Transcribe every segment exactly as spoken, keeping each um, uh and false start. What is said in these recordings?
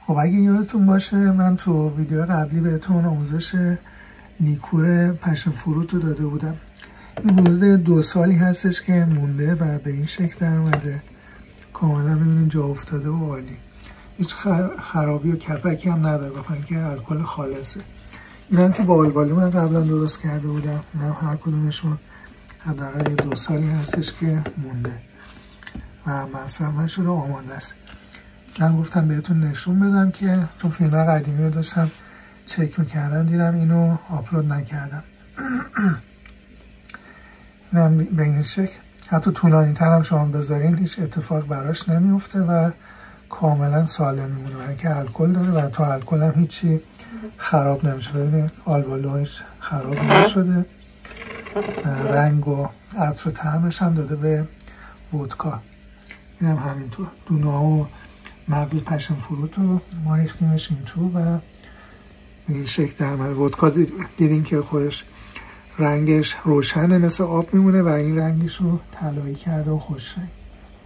خب اگه یادتون باشه من تو ویدیو قبلی بهتون آموزش لیکور پشن فروت رو داده بودم. این حدود دو سالی هستش که مونده و به این شکل در اومده، کاملا ببینید جا افتاده و عالی، هیچ خرابی و کپکی هم نداره، بخاطر که الکل خالصه. این هم که با آلبالو من قبلا درست کرده بودم، این هم هر کدومشون حداقل دو سالی هستش که مونده و مصرف نشده، آماده است. من گفتم بهتون نشون بدم که چون فیلم قدیمی رو داشتم چک میکردم دیدم اینو آپلود نکردم. اینم به این شکل، حتی طولانی تر هم شما بذارین هیچ اتفاق براش نمیفته و کاملا سالم میمونه، برای اینکه الکل داره و تو الکل هم هیچی خراب نمیشه. ببینید آلبالوهش خراب نشده، رنگ و عطر و طعمش هم داده به ودکا. این هم همینطور، دونه ها و مغز پشن فروت رو ما ریختیمش این تو و به این شکل در اومده. ودکا دیدین که خودش رنگش روشنه، مثل آب میمونه و این رنگش رو طلایی کرده و خوش رنگ.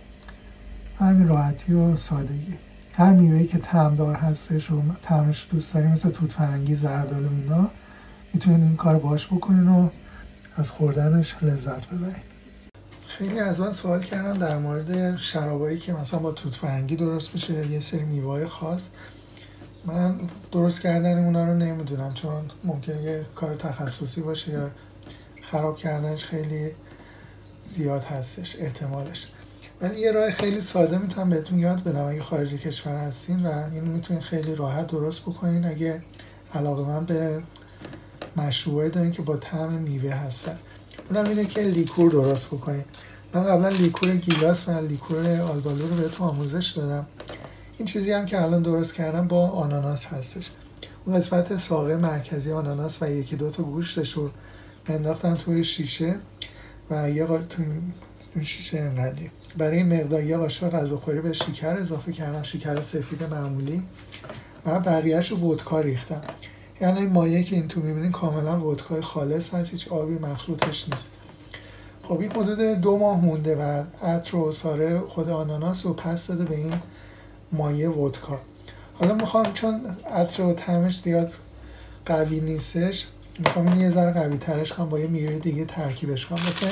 همین راحتی و سادگی. هر میوه‌ای که طعمدار هستش و طعمش دوست دارین مثل توت فرنگی، زردآلو، اینا میتونین این کار باهاش بکنین و از خوردنش لذت ببرین. خیلی از من سوال کردم در مورد شرابایی که مثلا با توت فرنگی درست میشه، یه سری میوه‌های خاص. من درست کردن اونا رو نمیدونم، چون ممکنه یه کار تخصصی باشه یا خراب کردنش خیلی زیاد هستش احتمالش. ولی یه راه خیلی ساده میتونم بهتون یاد بدم اگه خارج کشور هستین و اینو میتونین خیلی راحت درست بکنین اگه علاقه‌مند به مشروبایی دارین که با طعم میوه هستن. اونم اینه که لیکور درست بکنین. من قبلا لیکور گیلاس و لیکور آلبالو رو بهتون آموزش دادم. این چیزی هم که الان درست کردم با آناناس هستش. اون قسمت ساقه مرکزی آناناس و یکی دو تا گوشتش رو انداختم توی شیشه و یه قا... توی شیشه انقدری برای این مقدار یه قاشق غذاخوری به شکر اضافه کردم، شکر سفید معمولی، و بقیه‌اش رو ودکا ریختم. یعنی این مایه که این تو می‌بینین کاملا ودکای خالص هست، هیچ آبی مخلوطش نیست. خب این حدود دو ماه مونده و عطر و عصاره خود آناناس رو پس داده به این مایه ودکا. حالا میخوام چون عطر و طعمش زیاد قوی نیستش، میخوام این یه ذره قوی ترش کنم، با یه میوه دیگه ترکیبش کنم. مثلا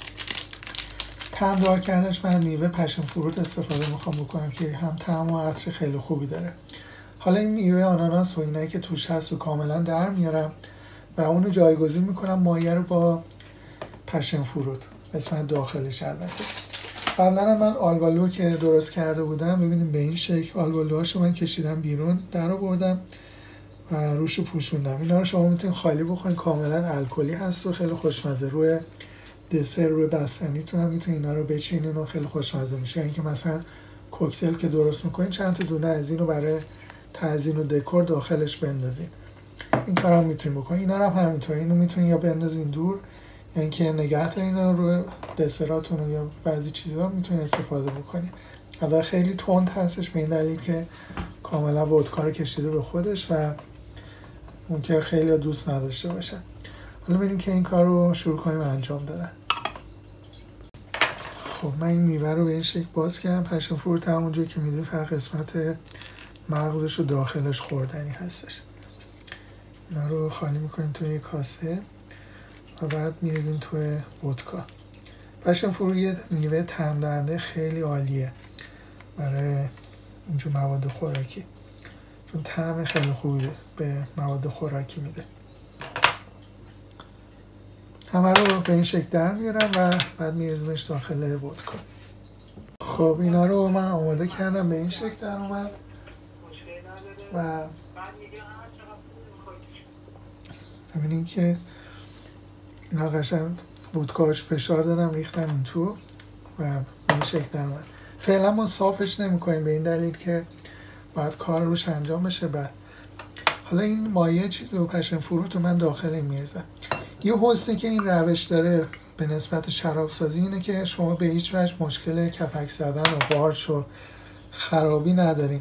طعم دار کردنش من میوه پشن فروت استفاده میخوام بکنم که هم طعم و عطر خیلی خوبی داره. حالا این میوه آناناس و اینایی که توش هست رو کاملا در میارم و اونو جایگزین میکنم مایه رو با پشن فروت، قسمت داخلش. البته قبلا من آلبالو که درست کرده بودم، ببینیم به این شکل آلبالوهاشو من کشیدم بیرون، در آوردم و روشو پوشوندم. اینا رو شما میتونید خالی بخورین، کاملا الکلی هست و خیلی خوشمزه. روی دسر، روی بستنیتون هم میتونید اینا رو بچینین و خیلی خوشمزه میشه. اینکه مثلا کوکتل که درست میکنین چند تا دونه از اینو برای تزیین و دکور داخلش بندازین. این کارا هم میتونید بکنین. اینا رو هم همینطور، اینو میتونید یا بندازین دور، یعنی که نگه دارین روی دسراتون یا بعضی چیزا میتونین استفاده بکنین. البته خیلی تند هستش به این دلیل که کاملا ودکا رو کشیده به خودش و ممکنه خیلی دوست نداشته باشن. حالا بریم که این کار رو شروع کنیم انجام دادن. خب من این میوه رو به این شکل باز کردم. پشن فروت همونجوری که میدونید فقط قسمت مغزش و داخلش خوردنی هستش. اینا رو خالی میکنیم توی یک کاسه و بعد میریزیم توی ودکا. پشن فروت یه میوه طعم دهنده خیلی عالیه برای اینجور مواد خوراکی، چون طعم خیلی خوبی به مواد خوراکی میده. همه رو به این شکل در میارم و بعد میریزمش داخل ودکا. خب اینا رو من آماده کردم، به این شکل در اومد و ببینین که اینا قشنگ ودکاش فشار دادم، ریختم این تو و به این شکل در اومد. فعلا ما صافش نمی کنیم به این دلیل که باید کار روش انجام بشه. بعد حالا این مایه چیز و پشن فروت رو من داخل این میریزم. یه حسنی که این روش داره به نسبت شراب سازی اینه که شما به هیچ وجه مشکل کپک زدن و قارچ و خرابی ندارین.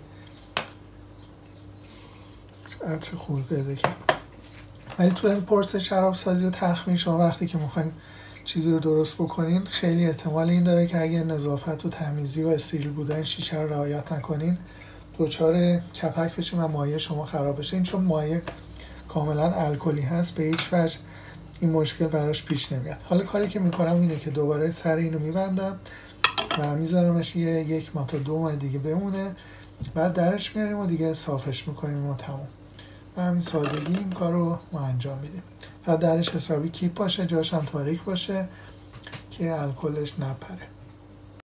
عطر خوبی پیدا کرد. ولی تو این پرس شراب سازی و تخمیر شما وقتی که میخواین چیزی رو درست بکنین، خیلی احتمال این داره که اگه نظافت و تمیزی و استریل بودن شیشه رو رعایت نکنین، دچار کپک بشه و مایع شما خراب بشه. این چون مایع کاملا الکلی هست به هیچ وجه این مشکل براش پیش نمیاد. حالا کاری که میکنم اینه که دوباره سر اینو میبندم و میذارمش یه یک ماه تا دو ماه دیگه بمونه، بعد درش میاریم و دیگه صافش میکنیم و تموم. و همین سادگی این کار رو ما انجام میدیم و درش حسابی کیپ باشه، جاش هم تاریک باشه که الکلش نپره.